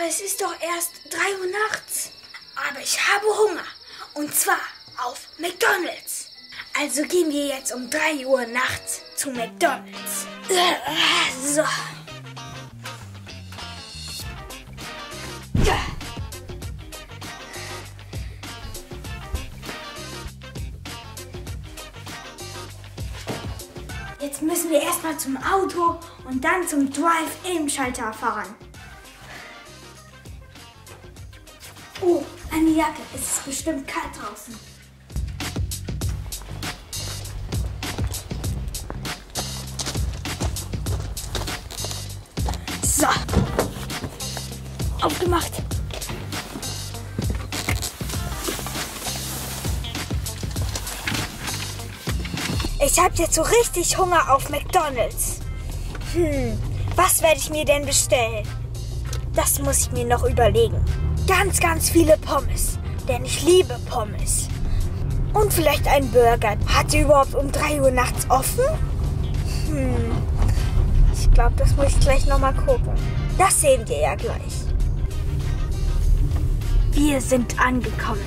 es ist doch erst 3 Uhr nachts. Aber ich habe Hunger. Und zwar auf McDonald's. Also gehen wir jetzt um 3 Uhr nachts zu McDonald's. So. Jetzt müssen wir erstmal zum Auto und dann zum Drive-In-Schalter fahren. Oh, eine Jacke. Es ist bestimmt kalt draußen. So. Aufgemacht. Ich habe jetzt so richtig Hunger auf McDonald's. Was werde ich mir denn bestellen? Das muss ich mir noch überlegen. Ganz, ganz viele Pommes, denn ich liebe Pommes. Und vielleicht einen Burger. Hat die überhaupt um 3 Uhr nachts offen? Ich glaube, das muss ich gleich nochmal gucken. Das sehen wir ja gleich. Wir sind angekommen.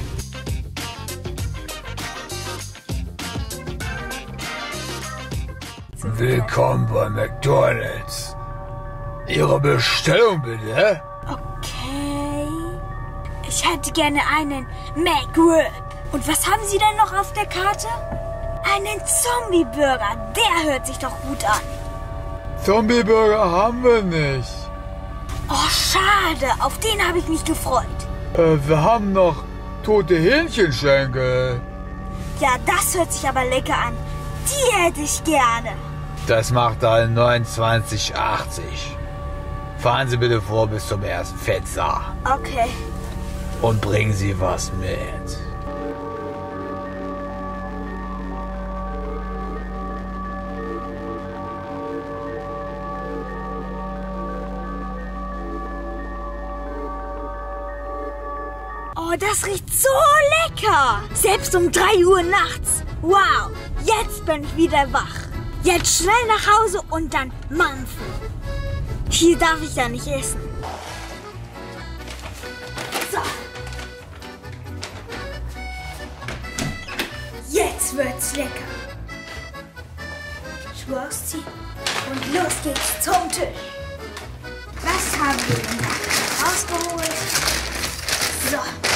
Willkommen bei McDonald's. Ihre Bestellung bitte? Okay. Ich hätte gerne einen McRib. Und was haben Sie denn noch auf der Karte? Einen Zombie-Burger. Der hört sich doch gut an. Zombie-Burger haben wir nicht. Oh, schade. Auf den habe ich mich gefreut. Wir haben noch tote Hähnchenschenkel. Ja, das hört sich aber lecker an. Die hätte ich gerne. Das macht dann 29,80. Fahren Sie bitte vor bis zum ersten Fenster. Okay. Und bringen Sie was mit. Oh, das riecht so lecker. Selbst um 3 Uhr nachts. Wow, jetzt bin ich wieder wach. Jetzt schnell nach Hause und dann mampfen. Hier darf ich ja nicht essen. So. Jetzt wird's lecker. Schuhe ausziehen und los geht's zum Tisch. Was haben wir denn da rausgeholt? So.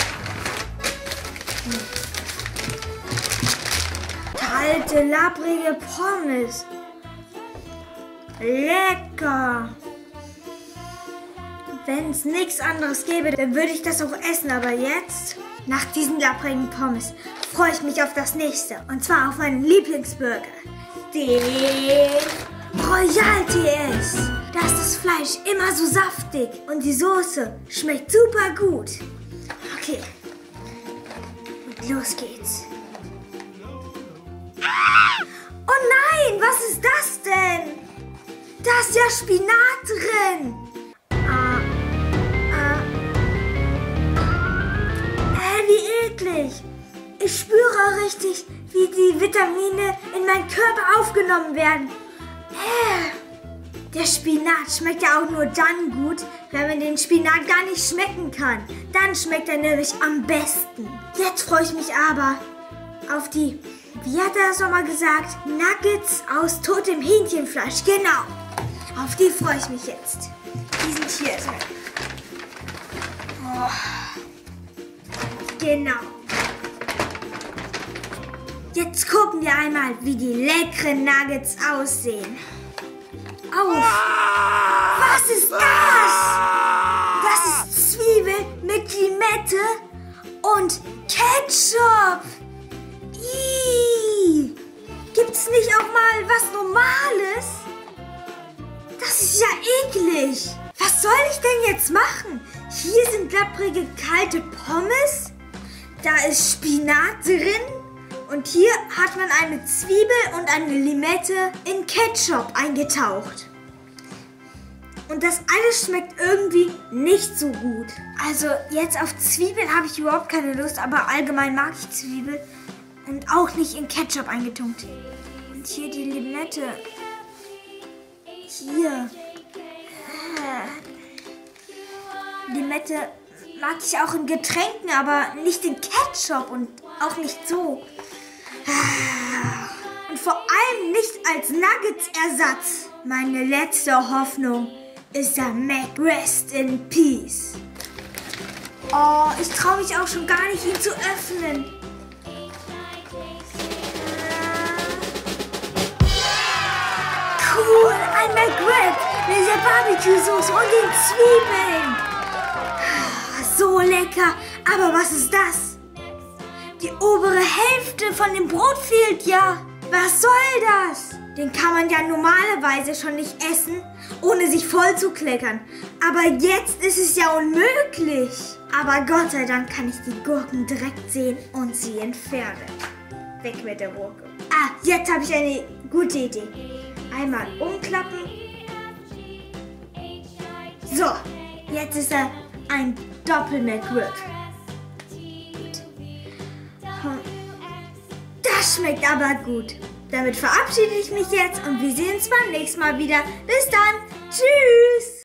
Kalte, labbrige Pommes. Lecker. Wenn es nichts anderes gäbe, dann würde ich das auch essen. Aber jetzt, nach diesen labbrigen Pommes, freue ich mich auf das nächste. Und zwar auf meinen Lieblingsburger. Den Royal TS. Da ist das Fleisch immer so saftig. Und die Soße schmeckt super gut. Okay. Und los geht's. Oh nein, was ist das denn? Da ist ja Spinat drin. Wie eklig. Ich spüre richtig, wie die Vitamine in meinen Körper aufgenommen werden. Der Spinat schmeckt ja auch nur dann gut, wenn man den Spinat gar nicht schmecken kann. Dann schmeckt er nämlich am besten. Jetzt freue ich mich aber auf die, wie hat er das nochmal gesagt? Nuggets aus totem Hähnchenfleisch. Genau. Auf die freue ich mich jetzt. Die sind hier drin. Oh. Genau. Jetzt gucken wir einmal, wie die leckeren Nuggets aussehen. Auf! Was ist das? Das ist Zwiebel mit Limette und Ketchup. Ih! Gibt's nicht auch mal was Normales? Das ist ja eklig. Was soll ich denn jetzt machen? Hier sind lapprige kalte Pommes. Da ist Spinat drin. Und hier hat man eine Zwiebel und eine Limette in Ketchup eingetaucht. Und das alles schmeckt irgendwie nicht so gut. Also jetzt auf Zwiebeln habe ich überhaupt keine Lust, aber allgemein mag ich Zwiebel. Und auch nicht in Ketchup eingetunkt. Und hier die Limette. Hier. Limette mag ich auch in Getränken, aber nicht in Ketchup und auch nicht so. Und vor allem nicht als Nuggets-Ersatz. Meine letzte Hoffnung ist der McRest in Peace. Oh, ich traue mich auch schon gar nicht, ihn zu öffnen. Cool, ein McRib mit der Barbecue-Soße und den Zwiebeln. So lecker, aber was ist das? Die obere Hälfte von dem Brot fehlt ja. Was soll das? Den kann man ja normalerweise schon nicht essen, ohne sich voll zu kleckern. Aber jetzt ist es ja unmöglich. Aber Gott sei Dank kann ich die Gurken direkt sehen und sie entfernen. Weg mit der Gurke. Ah, jetzt habe ich eine gute Idee. Einmal umklappen. So, jetzt ist er ein Doppel-McRib. Das schmeckt aber gut. Damit verabschiede ich mich jetzt und wir sehen uns beim nächsten Mal wieder. Bis dann. Tschüss.